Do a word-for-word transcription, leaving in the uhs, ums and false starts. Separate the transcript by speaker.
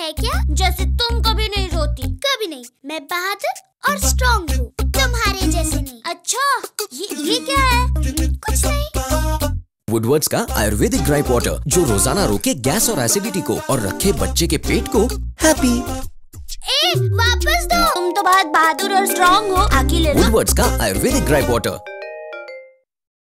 Speaker 1: है क्या? जैसे तुम कभी नहीं रोती। कभी नहीं, मैं बहादुर और स्ट्रॉन्ग हूँ, तुम्हारे जैसे नहीं। अच्छा, ये ये क्या है? कुछ नहीं।
Speaker 2: वुडवर्ड्स का आयुर्वेदिक ड्राई वाटर जो रोजाना रोके गैस और एसिडिटी को और रखे बच्चे के पेट को हैप्पी।
Speaker 1: ए, वापस दो। तुम तो बहुत बहादुर और स्ट्रॉन्ग हो, आके ले लो।
Speaker 2: वुडवर्ड्स का आयुर्वेदिक ड्राई वाटर।